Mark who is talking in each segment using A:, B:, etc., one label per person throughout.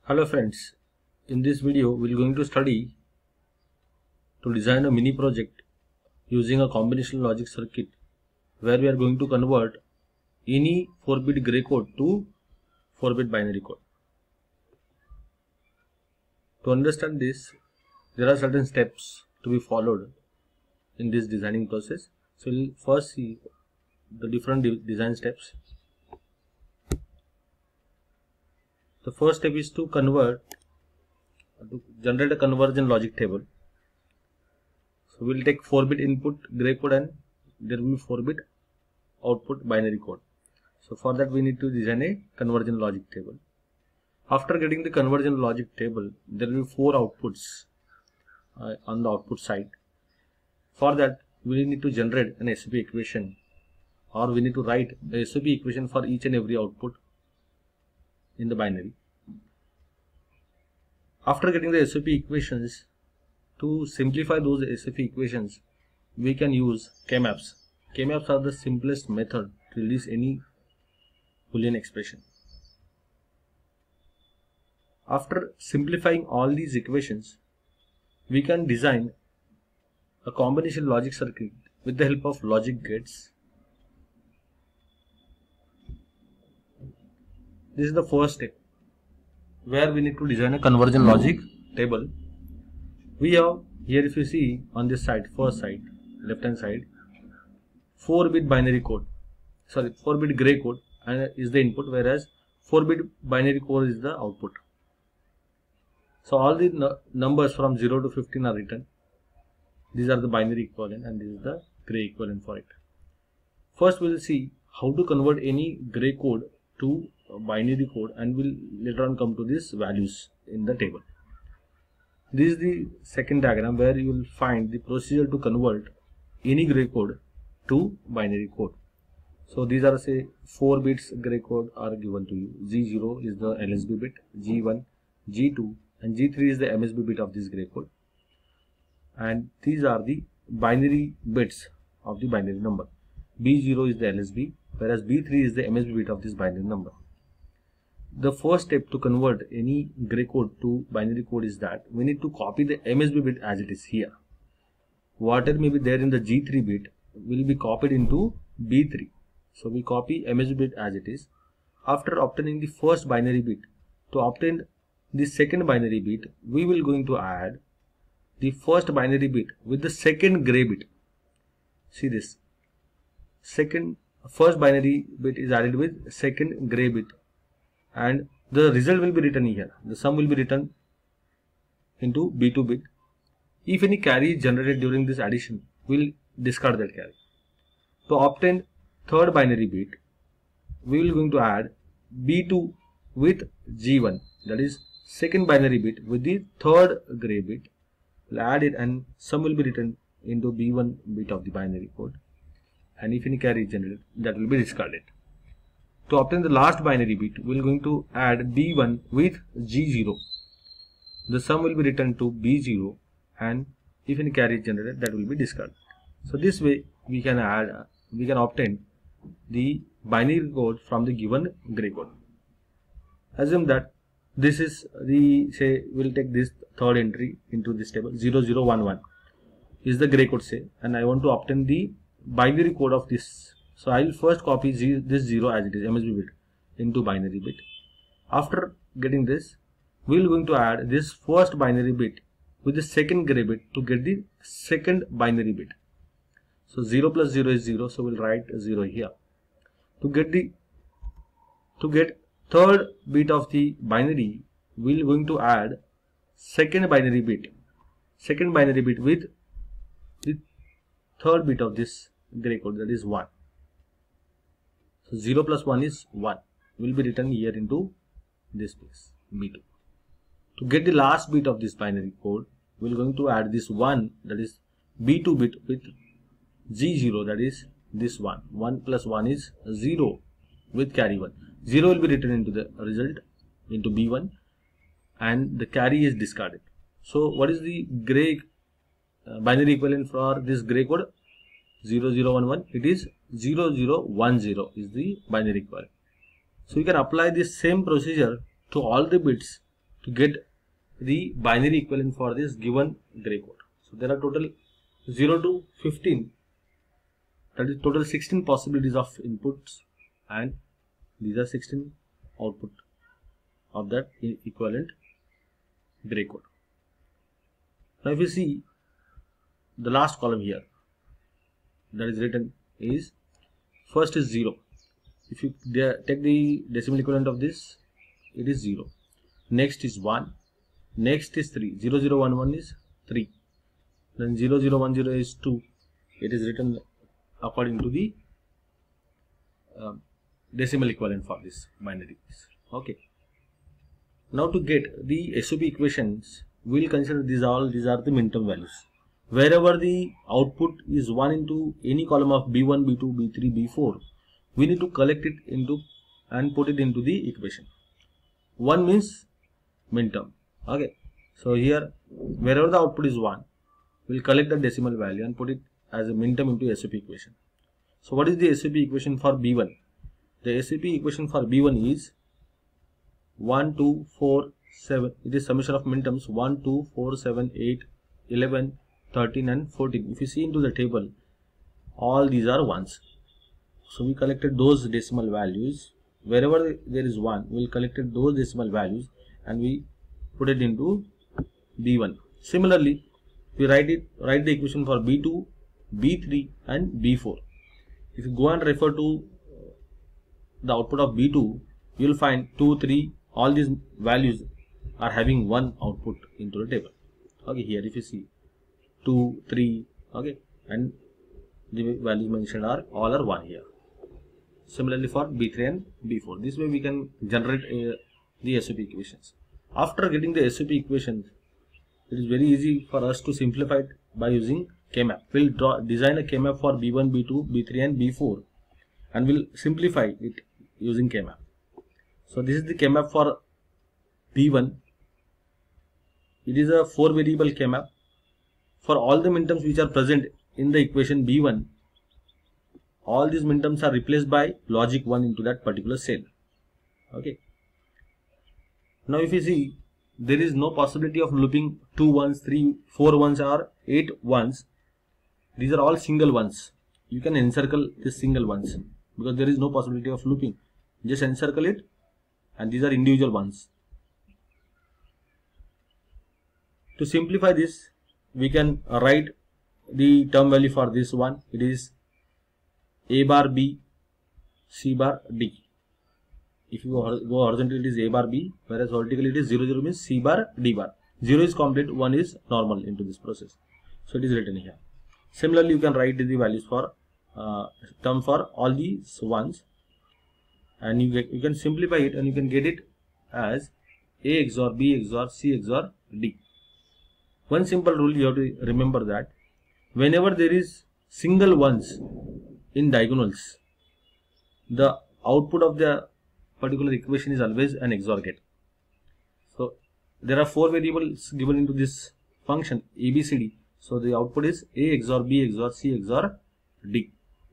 A: Hello friends, in this video we are going to study to design a mini project using a combinational logic circuit where we are going to convert any 4-bit gray code to 4-bit binary code. To understand this, there are certain steps to be followed in this designing process. So we'll first see the different design steps. The first step is to generate a conversion logic table. So we'll take 4-bit input gray code and there will be 4-bit output binary code. So for that we need to design a conversion logic table. After getting the conversion logic table, there will be 4 outputs on the output side. For that we need to generate an SOP equation, or we need to write the SOP equation for each and every output in the binary. After getting the SOP equations, to simplify those SOP equations, we can use K-maps. K-maps are the simplest method to release any Boolean expression. After simplifying all these equations, we can design a combination logic circuit with the help of logic gates. This is the first step, where we need to design a conversion logic table. We have here, if you see on this side, first side, left hand side, 4-bit binary code, 4-bit gray code is the input, whereas 4-bit binary code is the output. So all the numbers from 0 to 15 are written. These are the binary equivalent and this is the gray equivalent for it. First we will see how to convert any gray code to binary code, and we'll later on come to these values in the table. This is the second diagram where you will find the procedure to convert any gray code to binary code. So these are, say, 4 bits gray code are given to you. G0 is the LSB bit, G1, G2 and G3 is the MSB bit of this gray code, and these are the binary bits of the binary number. B0 is the LSB, whereas B3 is the MSB bit of this binary number. The first step to convert any gray code to binary code is that we need to copy the MSB bit as it is here. Whatever may be there in the G3 bit will be copied into B3. So we copy MSB bit as it is. After obtaining the first binary bit, to obtain the second binary bit, we will going to add the first binary bit with the second gray bit. See this. First binary bit is added with second gray bit, and the result will be written here. The sum will be written into B2 bit. If any carry is generated during this addition, we will discard that carry. To obtain third binary bit, we will going to add B2 with G1, that is second binary bit with the third gray bit. We'll add it and sum will be written into B1 bit of the binary code, and if any carry is generated, that will be discarded. To obtain the last binary bit, we are going to add B1 with G0. The sum will be written to B0, and if any carry is generated, that will be discarded. So this way we can obtain the binary code from the given gray code. Assume that this is the, say, we'll take this third entry into this table, 0011 is the gray code, say, and I want to obtain the binary code of this. So I will first copy this 0 as it is, MSB bit, into binary bit. After getting this, we will going to add this first binary bit with the second gray bit to get the second binary bit. So 0 plus 0 is 0, so we'll write 0 here. To get third bit of the binary, we are going to add second binary bit with the third bit of this gray code, that is 1. So 0 plus 1 is 1, will be written here into this place, B2. To get the last bit of this binary code, we are going to add this 1, that is B2 bit with G0, that is this 1. 1 plus 1 is 0 with carry 1. 0 will be written into the result into B1, and the carry is discarded. So what is the gray binary equivalent for this gray code? 0011, it is 0010 is the binary equivalent. So you can apply this same procedure to all the bits to get the binary equivalent for this given gray code. So there are total 0 to 15, that is total 16 possibilities of inputs, and these are 16 output of that equivalent gray code. Now if you see the last column here that is written is, first is 0. If you take the decimal equivalent of this, it is 0. Next is 1. Next is 3. 0, 0, 1, 1 is 3. Then 0, 0, 1, 0 is 2. It is written according to the decimal equivalent for this binary. Okay. Now to get the SOP equations, we will consider these are the minterm values. Wherever the output is 1 into any column of B1, B2, B3, B4, we need to collect it into and put it into the equation. 1 means minterm. Okay. So here, wherever the output is 1, we will collect the decimal value and put it as a minterm into SOP equation. So what is the SOP equation for B1? The SOP equation for B1 is 1, 2, 4, 7. It is summation of minterms 1, 2, 4, 7, 8, 11, 13 and 14. If you see into the table, all these are 1s. So we collected those decimal values. Wherever there is 1, we will collected those decimal values and we put it into B1. Similarly, we write the equation for B2, B3 and B4. If you go and refer to the output of B2, you will find 2, 3, all these values are having 1 output into the table. Okay, here if you see 2, 3, okay, and the values mentioned are all are 1 here. Similarly for B3 and B4. This way we can generate the SOP equations. After getting the SOP equations, it is very easy for us to simplify it by using K-map. We'll design a K-map for B1, B2, B3 and B4 and we'll simplify it using K-map. So this is the K-map for B1. It is a 4 variable K-map. For all the minterms which are present in the equation B1, all these minterms are replaced by logic 1 into that particular cell. Okay. Now if you see, there is no possibility of looping 2 1s, 3, 4 1s or 8 1s. These are all single ones. You can encircle this single ones because there is no possibility of looping. Just encircle it and these are individual ones. To simplify this, we can write the term value for this one. It is A bar B, C bar D. If you go horizontal, it is A bar B, whereas vertical it is 0, 0 means C bar D bar. 0 is complete, 1 is normal into this process. So it is written here. Similarly, you can write the values for term for all these ones, and you can simplify it and you can get it as A XOR B XOR C XOR D. One simple rule you have to remember that whenever there is single ones in diagonals, the output of the particular equation is always an XOR gate. So there are 4 variables given into this function ABCD. So the output is A XOR B XOR C XOR D.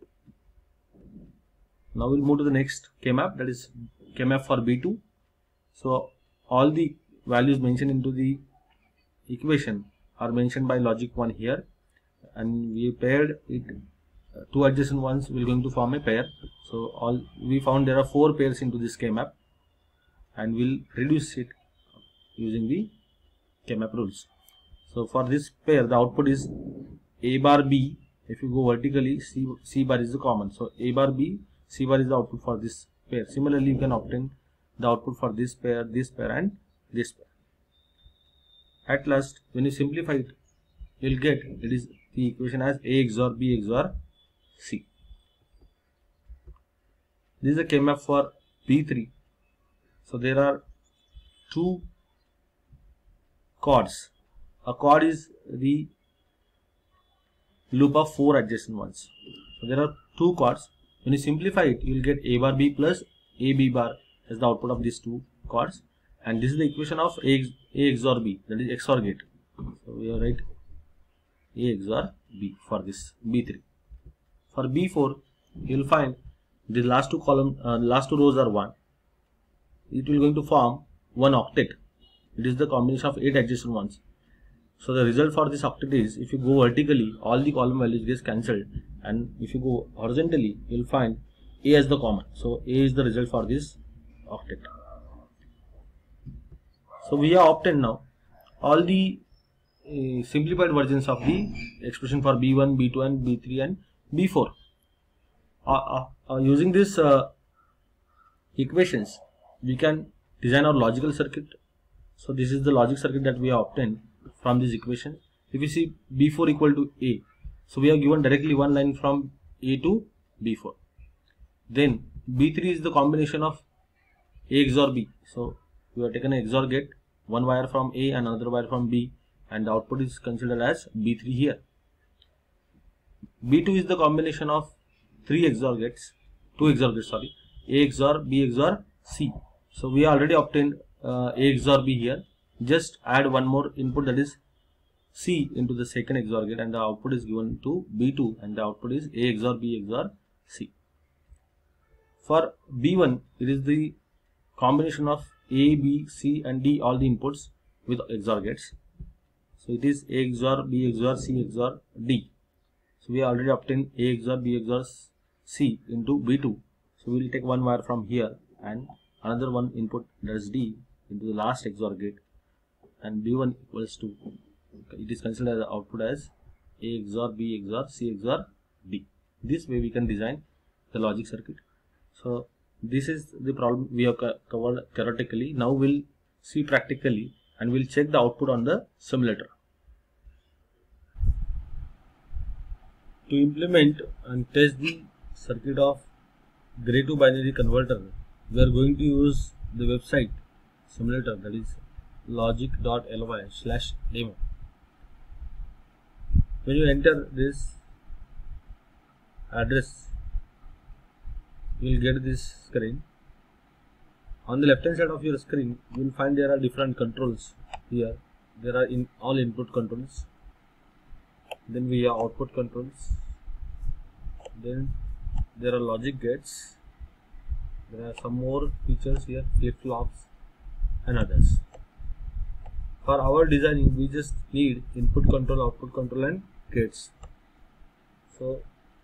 A: Now we'll move to the next K-map, that is K-map for B2. So all the values mentioned into the equation are mentioned by logic 1 here, and we paired it. 2 adjacent ones will going to form a pair. So we found there are 4 pairs into this K-map, and we'll reduce it using the K-map rules. So for this pair, the output is A bar B. If you go vertically, C bar is the common. So A bar B, C bar is the output for this pair. Similarly, you can obtain the output for this pair and this pair. At last, when you simplify it, you will get it is the equation as A XOR B XOR C. This is the K-map for B3. So there are 2 chords. A chord is the loop of 4 adjacent ones. So there are 2 chords. When you simplify it, you will get A bar B plus A B bar as the output of these 2 chords. And this is the equation of A XOR B, that is XOR gate. So we will write A XOR B for this B3. For B4, you will find the last 2 rows are 1. It will going to form one octet. It is the combination of 8 adjacent ones. So the result for this octet is, if you go vertically, all the column values gets cancelled, and if you go horizontally, you will find A as the common. So A is the result for this octet. So we have obtained now all the simplified versions of the expression for B1, B2 and B3 and B4. Using this equations, we can design our logical circuit. So this is the logic circuit that we have obtained from this equation. If you see B4 equal to A, so we have given directly one line from A to B4. Then B3 is the combination of A XOR B. So we have taken an XOR gate, one wire from A and another wire from B, and the output is considered as B3 here. B2 is the combination of two XOR gates, sorry, A XOR B XOR C. So we already obtained A XOR B here. Just add one more input, that is C, into the second XOR gate, and the output is given to B2, and the output is A XOR B XOR C. For B1, it is the combination of A, B, C and D, all the inputs with XOR gates. So it is A XOR B XOR C XOR D. So we already obtained A XOR B XOR C into B2. So we will take one wire from here and another one input, that is D, into the last XOR gate, and B1 equals to, it is considered as the output as A XOR B XOR C XOR D. This way we can design the logic circuit. So this is the problem we have covered theoretically. Now we'll see practically, and we'll check the output on the simulator. To implement and test the circuit of gray to binary converter, we are going to use the website simulator, that is logic.ly/demo. When you enter this address, you will get this screen. On the left hand side of your screen, you will find there are different controls. Here there are all input controls, then we have output controls, then there are logic gates, there are some more features here, flip-flops and others. For our designing, we just need input control, output control and gates. So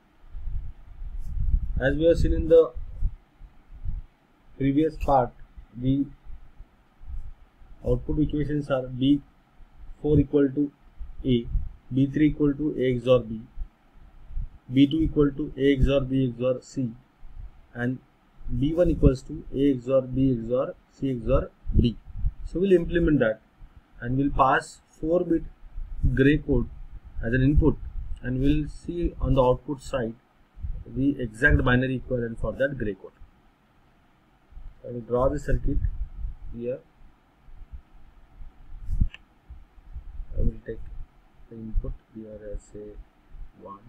A: as we have seen in the previous part, the output equations are B4 equal to A, B3 equal to A XOR B, B2 equal to A XOR B XOR C, and B1 equals to A XOR B XOR C XOR D. So we'll implement that, and we'll pass 4-bit gray code as an input, and we'll see on the output side the exact binary equivalent for that gray code. I will draw the circuit here. I will take the input here as a 1.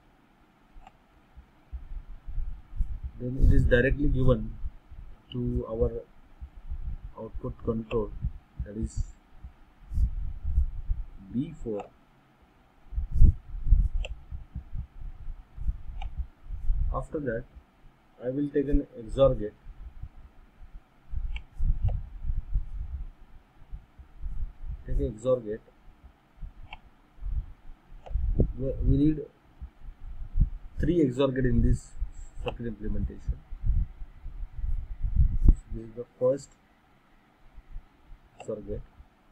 A: Then it is directly given to our output control, that is B4. After that, I will take an XOR gate. Take an XOR gate. We need 3 XOR gate in this circuit implementation. This is the first XOR gate.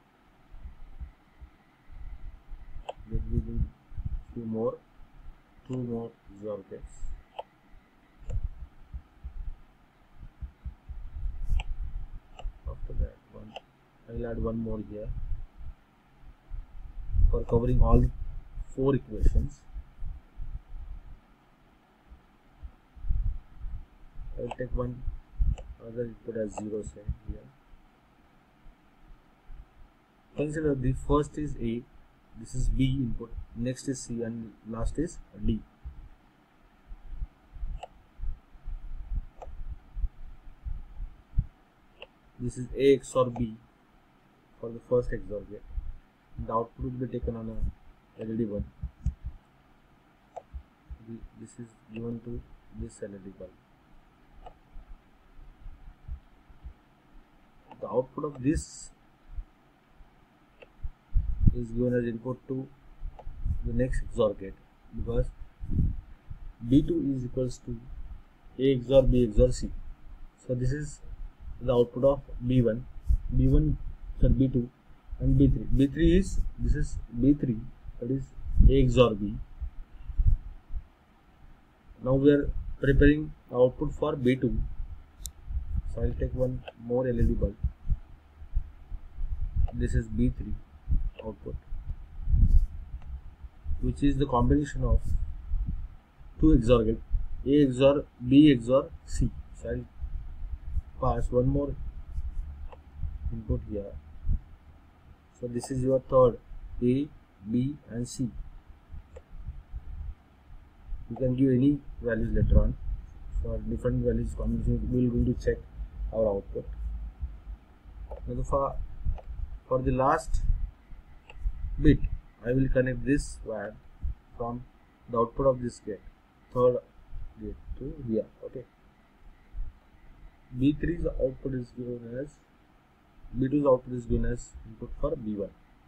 A: Then we need two more XOR gates. After that, I will add one more here for covering all 4 equations. I will take one other input as 0, say here. Consider the first is A, this is B input, next is C, and last is D. This is A XOR B for the first XOR gate. The output will be taken on a LED bulb. This is given to this LED bulb. The output of this is given as input to the next XOR gate, because B2 is equals to A XOR B XOR C. So this is the output of B1, B2 and B3. B3 is, this is B3, that is A XOR B. Now we are preparing output for B2. So I'll take one more LED bulb. This is B3 output, which is the combination of two XOR gates, A XOR B XOR C. So I'll pass one more input here. So this is your third, A, B and C. You can give any values later on. For different values combination, we will going to check our output. Now for the last bit, I will connect this wire from the output of this gate, third gate, to here. Okay. B3's output is given as, B2's output is given as input for B1.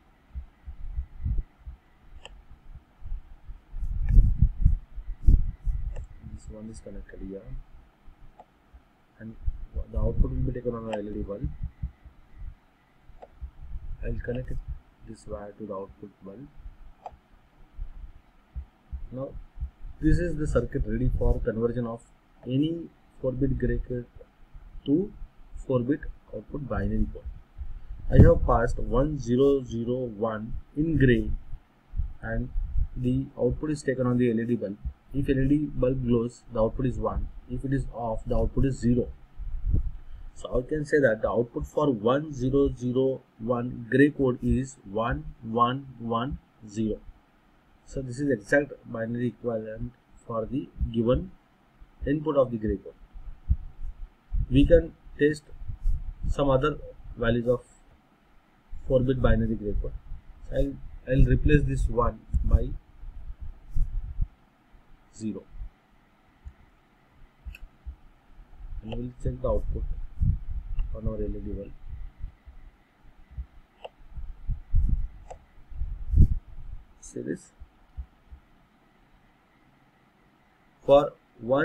A: This one is connected here, and the output will be taken on a LED bulb. I will connect this wire to the output bulb. Now this is the circuit ready for conversion of any 4-bit gray code to 4-bit output binary code. I have passed 1001 in gray, and the output is taken on the LED bulb. If LED bulb glows, the output is 1. If it is off, the output is 0. So I can say that the output for 1001 gray code is 1110. So this is exact binary equivalent for the given input of the gray code. We can test some other values of 4-bit binary gray code. So I'll replace this 1 by 0, and we'll check the output on our LED bulb. See this, for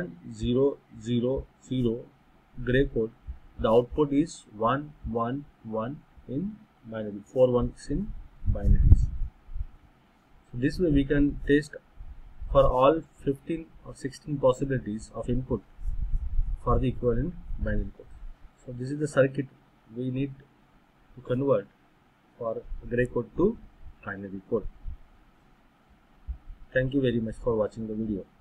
A: 1000 gray code, the output is 111 in binary, 4 ones in binaries. So this way we can test for all 15 or 16 possibilities of input for the equivalent binary code. So this is the circuit we need to convert for gray code to binary code. Thank you very much for watching the video.